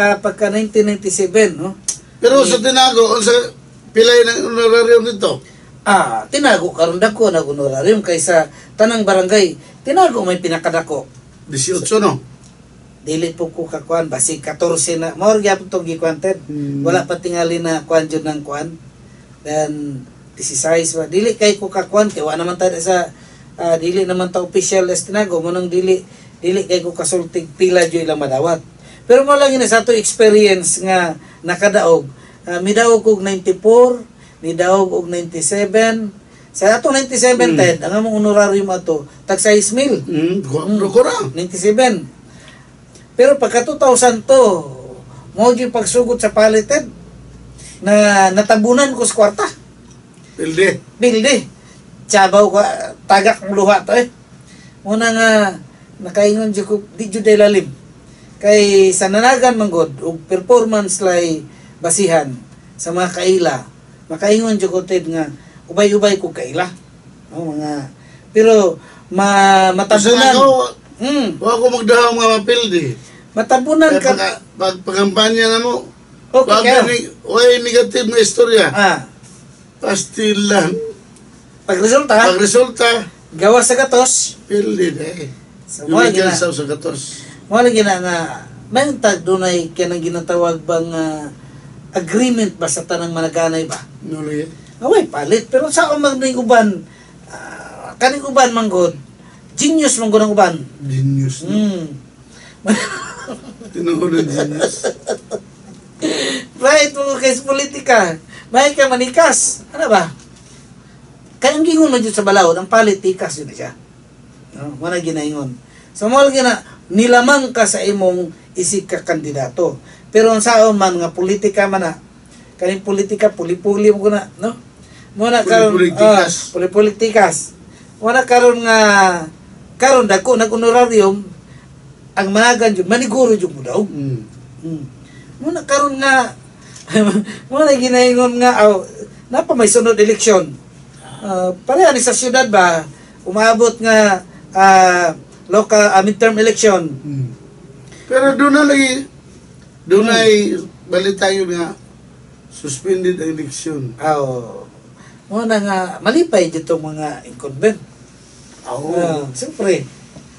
1997, no? Pero sa tinago, sa pilay ng honorarium nito, Tinago karon dako na honorarium kaysa tanang barangay. Tinago may pinakadako. 18 no? Dili po ko kakuan basi 14 na. Mao gyapon tong gikuanted. Wala pa tingali na kuan jud ng kuan. Then 16 dili kay ko kakuan kay wa naman ta sa dili naman ta official as tinago mo nang dili kay ko kasultig pila jud ilang madawat. Pero mo lang ina sa to experience nga nakadaog. Midaog og 94, midaog og 97. Sa atong 97 Ted, ang among honorarium ato tag 6,000. Kurang. 97. Pero pagka 2000 to, mo gyud pagsugod sa palited na natabunan ko sa kwarta. Pildi. Bildi. Tiyabaw ka, tagak ang luha to Muna nga, nakaingon dyan ko, di dyan lalim. Kay sa nanagan manggod, o performance lay basihan sa mga kaila, makaingon dyan ko Ted nga, ubay-ubay ko kaila. Mga, pero, Kasi matabunan. ako, huwag ko magdahang mga mapildi. Matabunan Kaya ka. pagkampanya na mo, Okay kayo. Huwag negative na istorya. Pastilan. Pagresulta, Pagresulta, gawa sa gatos, pildi na eh. sa Yung mga may gina, kansaw sa gatos. mga gina nga, may tag dunay kanang ginatawag bang agreement ba sa tanang managanay ba? Nuloy. Away palit, pero sa umang uban, kaning uban manggod, genius manggod ang uban. Genius. No? Tinuhod ng genius. Right, mo kay sa politika, may ka manikas. Ano ba? Kaya ang gingon mo dyan sa balawod, ang politikas yun na siya. No? Wala ginaingon. So, mo gina, nilamang ka sa imong isig ka kandidato. Pero ang sao man nga politika man na, kaning politika, puli-puli mo na, no? Muna karon Puli-politikas. puli-politikas. Muna karon nga, karon dako, nag-honorarium, ang managan yun, maniguro yun mo daw. Muna karon nga, muna ginaingon nga, napa may sunod eleksyon. Pareha ni sa syudad ba, umabot nga local midterm election. Pero doon na lagi, doon na balita yun nga, suspended ang eleksyon. Muna nga, malipay dito mga incumbent. Siyempre.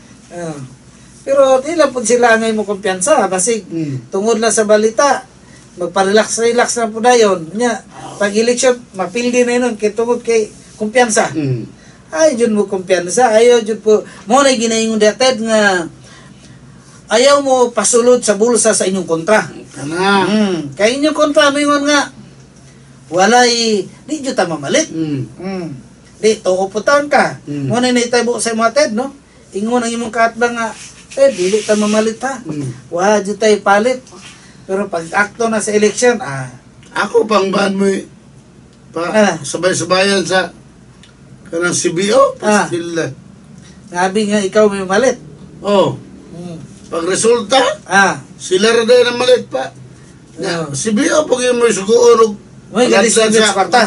Pero di lang po sila ngay mo kumpiyansa. Basig, tungod lang sa balita, magpa-relax na po na yun. Pag election, mapildi na yun, kaya tungod kay kumpiyansa. Ay, dyan mo kumpiyansa. Ayaw, dyan po. Muna ginaingon dated nga, ayaw mo pasulod sa bulsa sa inyong kontra. Kana. Kaya inyong kontra, mingon nga, walay, di dyo ta mamalit. Di, tuuputan ka. Muna naitabo sa mga Ted, no? Ingon ang imong kaatbang nga, Ted, dili ta mamalit ha. Wala dyo tayo palit. Pero pag akto na sa eleksyon, Ako pang baan mo sabay-sabayan sa kanang CBO. Pastilla. Nabi nga ikaw may malit. Oh. Pag resulta, sila rin na malit pa. CBO, pag yung may suguorog, may galis na sa kwarta.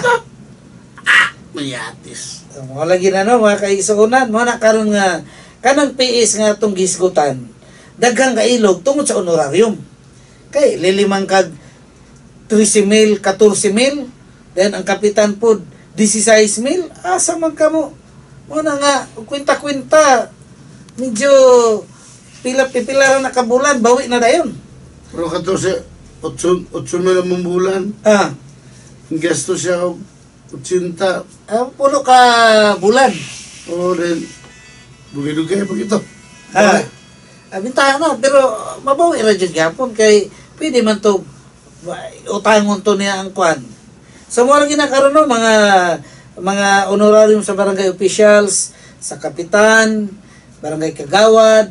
Mayatis. Wala ginano, mga kaisunan. Mga nakaroon nga, kanang PS nga itong gisgutan, daghang kailog tungod sa honorarium. Kay, lilimang kag 13,000, 14,000, then ang kapitan po, 16,000, asa man ka mo. Muna nga, kwenta-kwenta, medyo pila-pipila na kabulan, bawi na dayon. Pero kato siya, 8 na namang bulan. Ang gasto siya, 80. Puno ka bulan. Oo, then, bugay-dugay pag ito. Bintahan na, pero mabawi ra dyan gapon kay pwede man to utangon to niya ang kwan. So mo lang ginakaroon no, mga honorarium sa barangay officials, sa kapitan, barangay kagawad,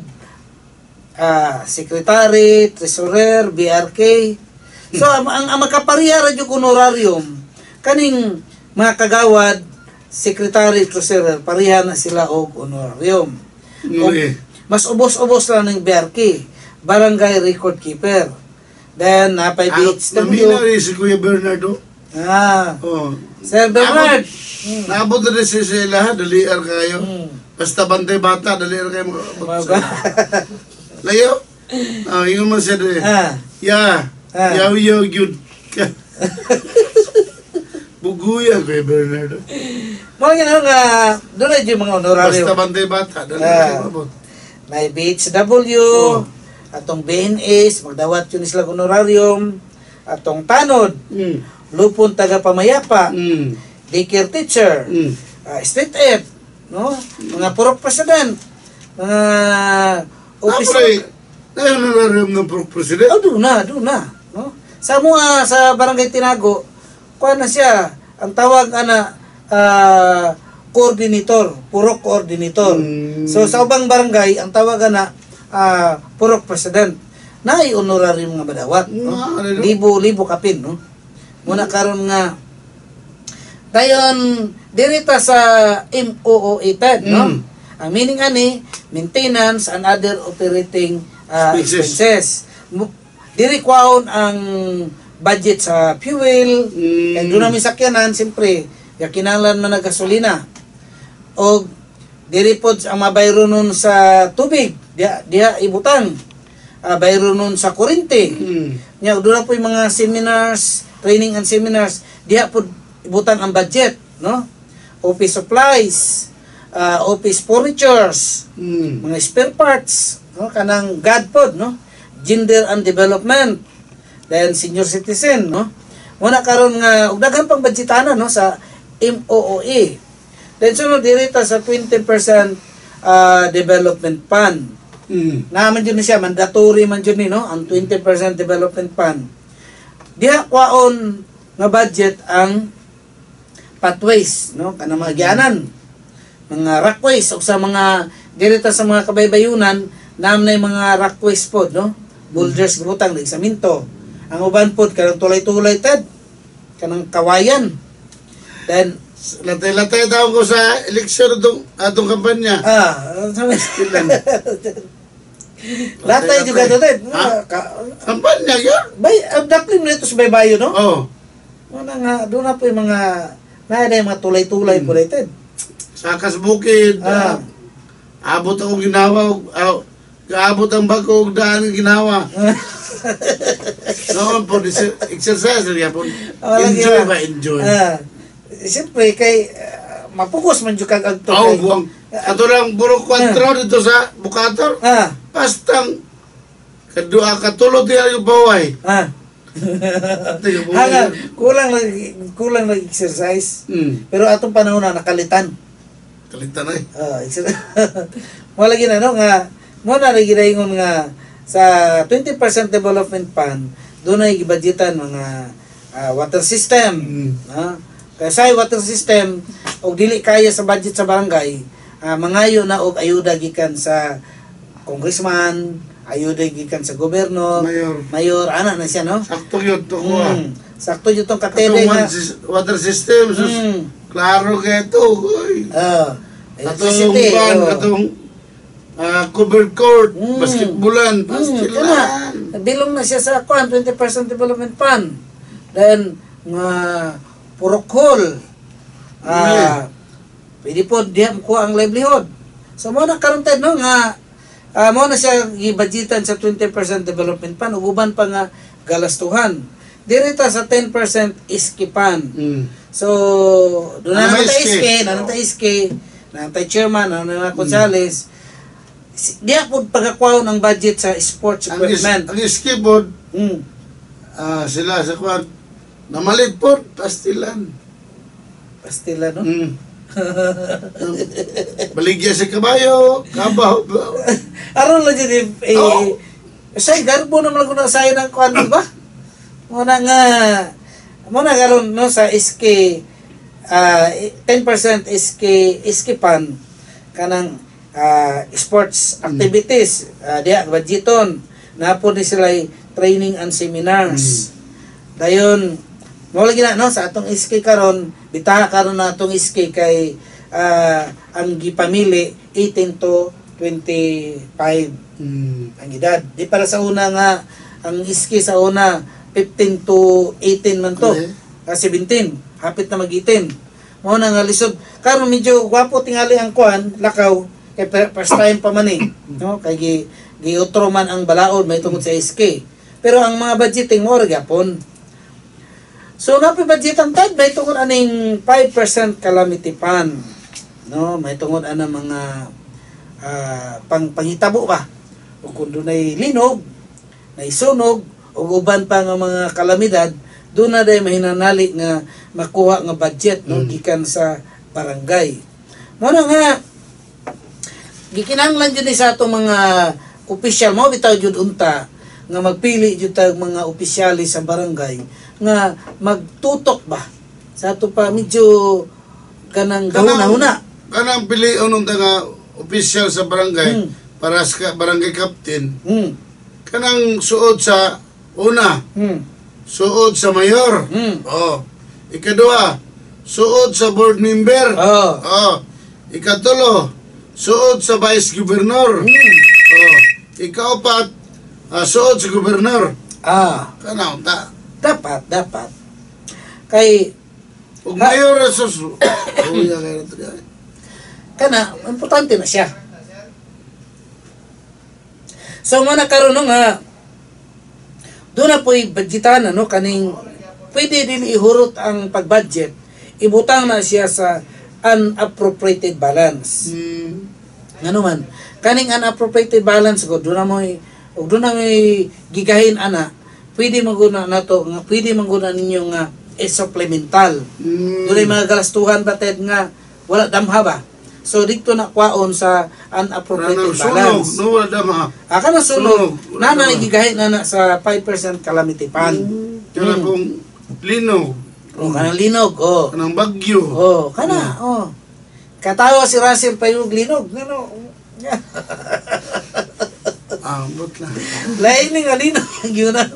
secretary, treasurer, BRK. So ang makapariya ra jud honorarium kaning mga kagawad, secretary, treasurer, pariha na sila og honorarium. Mas ubos-ubos lang ng BRK, barangay record keeper. Then, napay BHW. Namina rin si Kuya Bernardo. Sir Bernard. Naabot na rin siya lahat, daliar kayo. Basta bantay bata, daliar kayo. Layo? Ingon man siya rin. Yaw, yun. Buguya, Kuya Bernardo. Mga nga, doon na yung mga honorarium. Basta bantay bata, daliar kayo. May BHW, atong BNS, magdawat yun sila honorarium, atong tanod, lupon taga-pamayapa, daycare teacher, street ed, no? Mga purok president, mga officer. Honorarium ng purok president? Doon na. No? Sa mga, sa barangay Tinago, kuha na siya, ang tawag coordinator, purok coordinator. So sa ubang barangay ang tawag na purok president. Naay honorarium nga badawat, no? Libo kapin, no? Muna karon nga dayon dirita sa MOOE Ted, no? Ang meaning ani maintenance and other operating expenses. Diri kwaon ang budget sa fuel, kay doon namin sakyanan, siyempre, kinahanglan man na gasolina. O diri pod ang mabayro nun sa tubig, diha ibutang. Bayro nun sa kuryente. Nya doon na po yung mga seminars, training and seminars, diha pod ibutang ang budget, no? Office supplies, office furnitures, mga spare parts, no? Kanang God pod, no? Gender and development, then senior citizen, no? Muna karon nga ug daghan pang budgetana, no, sa MOOE. Then sunod dirita sa 20% development fund. Naman yun siya, mandatory man yun, no? Ang 20% development fund. Diha kwaon nga budget ang pathways, no? Kanang mga gianan, mga rockways, o sa mga dirita sa mga kabaybayunan, naman na yung mga rockways pod, no? Boulders gibutang na eksaminto. Ang uban pod kanang tulay-tulay Ted, kanang kawayan. Then latay daw ko sa eleksyon atong kampanya. Sabi latay juga to Ted. Kampanya ya? Bay, daplin mo ito sa baybayo, no? Oo. Wala nga, doon na po yung mga mga tulay-tulay po Ted. Sa Kasbukid, abot ako ginawa, abot ang bako, daan ang ginawa. Noon po, exercise rin po. Enjoy ba? Enjoy. Siyempre, kay mapugos man dyan kag agto. Buwang. Ato lang, puro 4 dito sa Bukator. Pastang, katulog niya yung baway. Kulang lang exercise. Pero atong panahon na nakalitan. Kalitan ay. Wala gina, no? Nga, mo na rin ginaingon nga, sa 20% development fund, doon ay gibudgetan mga water system. No? Kaya sa water system, og dili kaya sa budget sa barangay, mangayo na og ayuda gikan sa congressman, ayuda gikan sa gobernador, mayor, ana na siya, no? Sakto yun to ko. Sakto yun tong katede nga. Water system, klaro kayo ito. Electricity. Katong covered court, basketballan, pastilan. Bilong na siya sa 20% development fund. Then, purok hall. Pwede po, diya mo ang livelihood. So, mo na karon tayo, no, nga, mo na siya i-budgetan sa 20% development fund, uguban pa nga galastuhan. Dirita sa 10% iskipan. So, doon na naman tayo iski, na tayo chairman, na Gonzales, diya po pagkakwaw ng budget sa sports equipment. Ang iski po, sila sa kwan, namalit po, pastilan. Pastilan, no? Baligya sa kabayo, kabaw. Aron lang dyan, say, garbo naman ko na sayo ng kwan, di ba? Muna garon, no, sa iski, 10% iski pan, kanang sports activities, diya, budgeton, na po ni sila training and seminars. Dayon, mo lagi na, no, sa atong iski karon, bitaha karon na atong iski kay ang gipamili 18 to 25 ang edad. Di para sa una nga ang iski sa una 15 to 18 man to. 17, hapit na mag-18. Mo na nga lisod. Karon medyo gwapo tingali ang kuan, lakaw kay first time pa man no, kay giutro man ang balaod may tungod sa iski. Pero ang mga budgeting mo ra gyapon. So, napi-budget ang tag, may tungod aning 5% calamity fund. No, may tungod anang mga pangitabo ba? O kung doon ay linog, naisunog, o uban pa nga mga kalamidad, doon na day mahinanali nga makuha nga budget, no, gikan sa barangay. Muna nga, gikinanglan dyan sa itong mga opisyal, mo bitaw jud unta, nga magpili jud tag mga opisyali sa barangay, nga magtutok ba sa ato pa medyo kanang gahuna-huna kanang pilion ng nga opisyal sa barangay para sa barangay captain kanang suod sa una suod sa mayor ikadua suod sa board member ikatulo suod sa vice governor ikaapat suod sa gobernador kanang dapat kay ug mayor sa kana importante na siya. So mana karon nga doon na po'y budgetan no, kaning pwede din ihurot ang pag-budget, ibutang na siya sa unappropriated balance. Ngano man kaning unappropriated balance ko doon na may gigahin ana, pwede maguna nato nga pwede maguna ninyo nga supplemental. Doon ay mga galastuhan batid nga wala damha ba. So dito na kwaon sa unappropriated balance. No, wala damha. Aka na sunog. Nana gigahin na sa 5% calamity fund. Kana kung linog. Kanang linog, Kanang bagyo. Kana, Katawa si Russell pa yung linog. Ano? Ambot na. Lain nga linog. Yun na.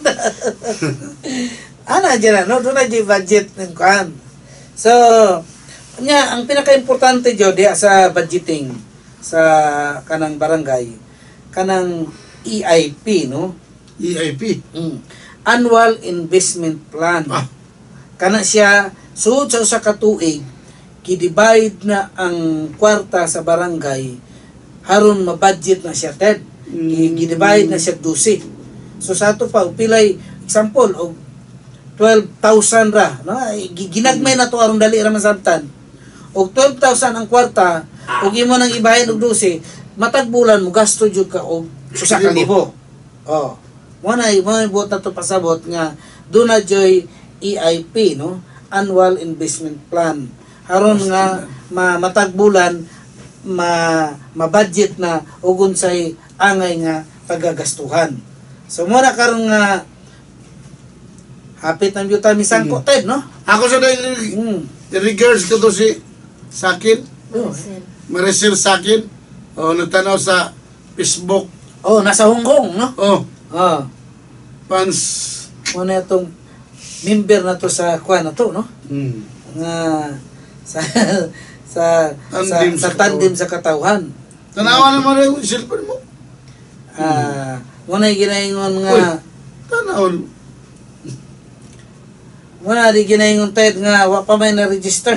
Ana dyan no? Doon na dyan budget ng kuhan. So, ang pinaka-importante dyan sa budgeting sa kanang barangay, kanang EIP, no? EIP? Annual Investment Plan. Kana siya, suod sa usa ka tuig, kidivide na ang kwarta sa barangay, haron mabudget na siya, Ted. Kidivide na siya 12. So sa ato pa, pilay, example, o 12,000 ra, no? Ginagmay na to aron dali ra masabtan. Og 12,000 ang kwarta, og imo nang ibahin og 12, matag bulan mo gasto jud ka og 1,000. Mo na buot na to pasabot nga do na joy EIP, no? Annual Investment Plan. Haron nga matag bulan ma-budget na og unsay angay nga pagagastuhan. So muna karon nga hapit ng yuta misangko Ted, no? Ako sa regards ko to si Sakin. Oh. Maricel Sakin. O, nagtanaw sa Facebook. Oh, nasa Hong Kong, no? Oh, Oh. fans. Muna itong member na to sa kuha na to, no? Nga sa tandem sa katawhan. Tanawan naman yung cellphone mo. Muna ginaingon nga Uy, tanawan. muna di ginaingon Ted nga wa pa may na-register.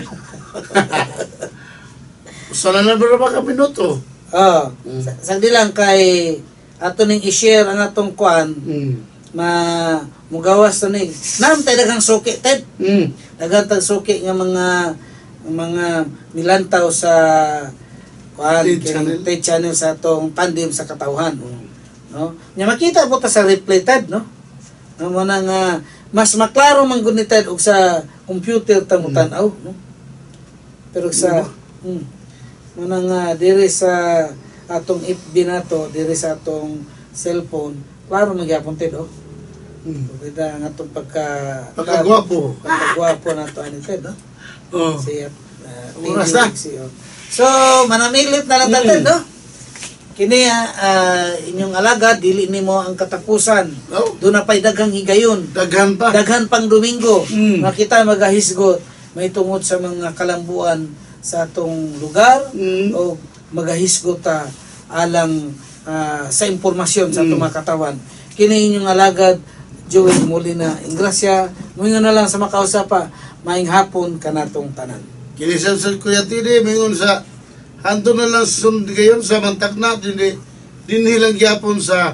Sana na ba ka minuto? Oh, sagdi lang kay ato ning i-share ang atong kuan mugawas to ni. Nam tay daghang suki Ted. Daghang tag suki nga mga milantaw sa kuan Ted channel sa atong tandem sa katawhan. No? Nya makita po ta sa replay Ted, no? No mo na nga mas maklaro man gud ni Ted og sa computer ta mo tan-aw, no? Pero sa mo na nga diri sa atong FB nato, diri sa atong cellphone, klaro magyapon Ted, oh. Kita ang atong Pagkagwapo. pagkagwapo nato ani Ted, no? Oh. Siya Oras na. So, manamilit na lang Ted, no? Kini inyong alagad, dili nimo ang katapusan. Oh. Doon na pa'y daghang higayon. Daghan pa. Daghan pang Domingo. Makita magahisgot. May tungod sa mga kalambuan sa atong lugar o magahisgot ta alang sa impormasyon sa atong mga katawan. Kini inyong alagad, Joel Molina Ingracia. Moingon na lang sa makausapa, maing hapon kanatong tanan. Kinisan sa Kuya Tini, mingon sa hanto na lang sundi kayon sa Mantagna, dinhilang gyapon sa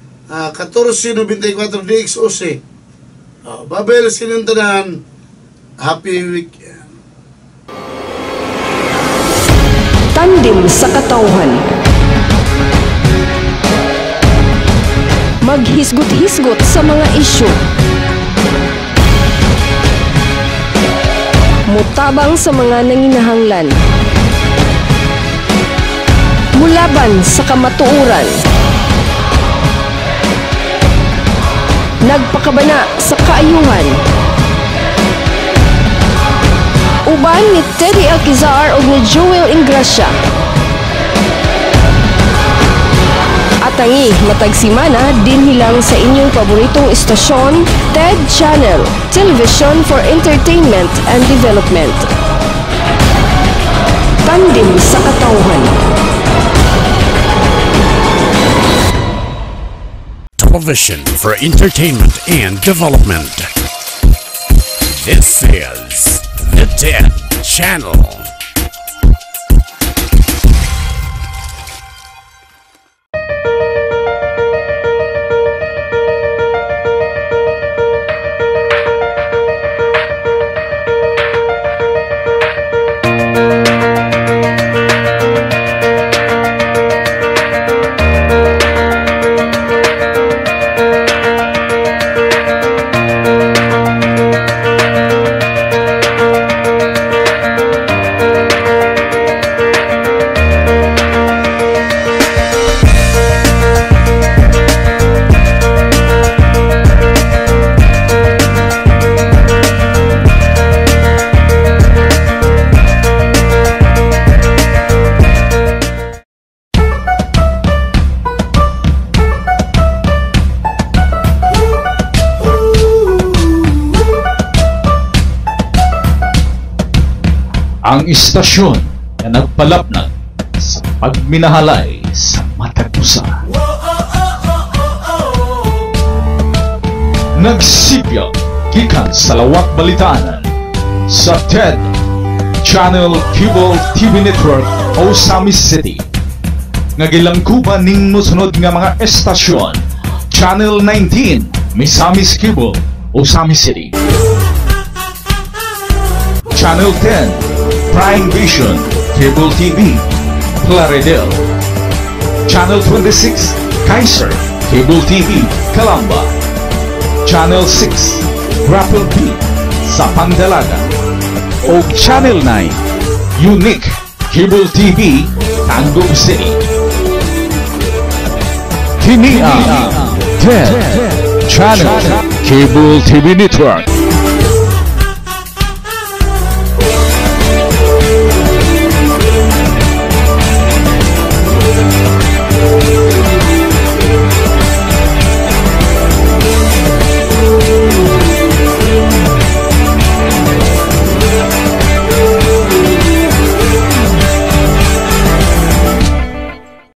1494 DX11. Babel sinuntanan, happy weekend. Tandem sa katawhan. Maghisgot-hisgot sa mga isyu. Mutabang sa mga nanginahanglan. Mulaban sa kamatuuran. Nagpakabana sa kaayuhan. Uban ni Teddy Alquizar o ni Joel Ingracia. Atangi matag simana dinhilang sa inyong paboritong istasyon, TED Channel, Television for Entertainment and Development. Tandem sa katawhan. Television for Entertainment and Development. This is the TED Channel. Ang istasyon na nagpalapnag sa pagminahalay sa matag pusa. Nagsipyag gikan sa lawak balitanan sa TED Channel Cable TV Network Osamis City. Ngagilangkuban ning mosunod nga mga estasyon: Channel 19 Misamis Cable Osamis City, Channel 10 Prime Vision Cable TV Plaridel, Channel 26 Kaiser Cable TV Calamba, Channel 6 Grapple B sa Pandalaga, o Channel 9 Unique Cable TV Tangub City. Kini ang TED Channel Cable TV Network.